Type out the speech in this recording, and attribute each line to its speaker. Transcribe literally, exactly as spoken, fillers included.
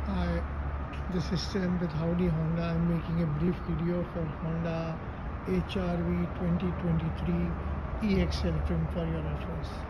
Speaker 1: Hi, this is Sam with Howdy Honda. I'm making a brief video for Honda H R V twenty twenty-three E X L trim for your reference.